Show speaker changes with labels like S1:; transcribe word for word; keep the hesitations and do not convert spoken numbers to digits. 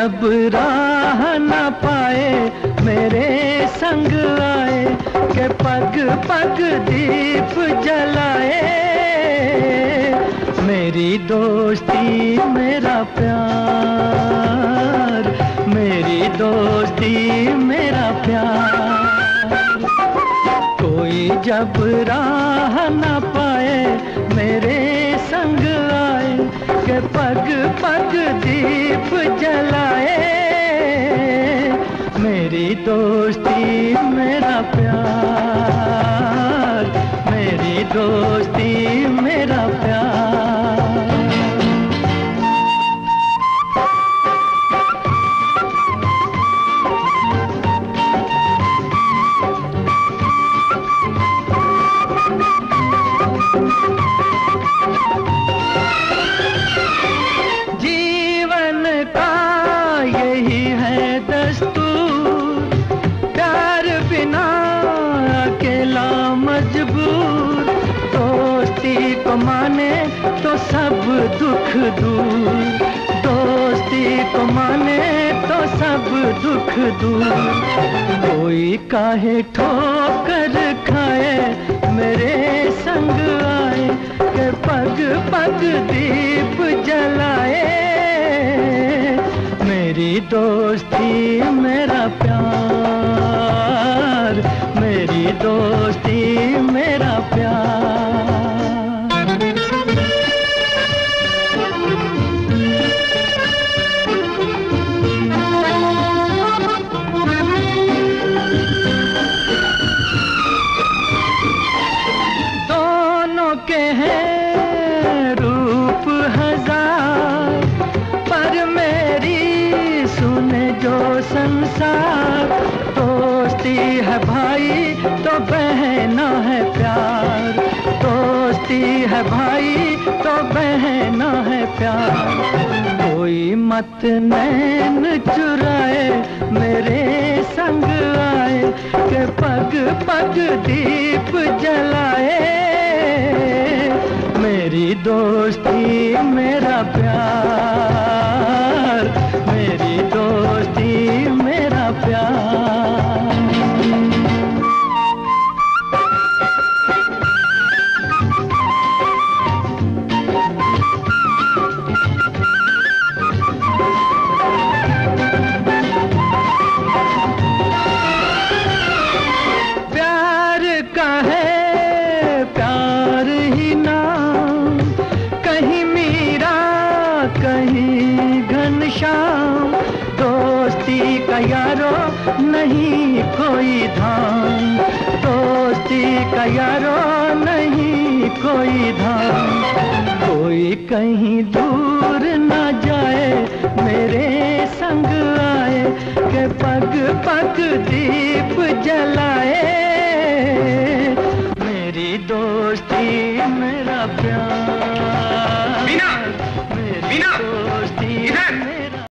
S1: जब राह न पाए मेरे संग आए के पग पग दीप जलाए। मेरी दोस्ती मेरा प्यार, मेरी दोस्ती मेरा प्यार। कोई जब राह न पाए मेरे संग आए के पग पग दीप जलाए। मेरी दोस्ती मेरा प्यार, मेरी दोस्ती मेरा प्यार। जीवन का यही है दस्तूर, प्यार बिना अकेला मजबूर। दोस्ती को माने तो सब दुख दूर, दोस्ती को माने तो सब दुख दूर। कोई काहे ठोकर खाए मेरे संग आए के पग पग दीप जलाए। मेरी दोस्ती मेरा प्यार, मेरी दोस्ती मेरा प्यार। दोनों के हैं रूप हजार, पर मेरी सुने जो संसार। दोस्ती है भाई तो बहना है प्यार, दोस्ती है भाई तो बहना है प्यार। कोई मत नैन चुराए मेरे संग आए के पग पग दीप जलाए। मेरी दोस्ती मेरा प्यार, मेरी दोस्ती मेरा प्यार। प्यार का है प्यार ही नाम, कहीं मीरा कहीं घनश्याम। दोस्ती का यारो नहीं कोई धाम, दोस्ती का यारो नहीं कोई धाम। कोई कहीं दूर न जाए मेरे संग आए के पग पग दीप जलाए।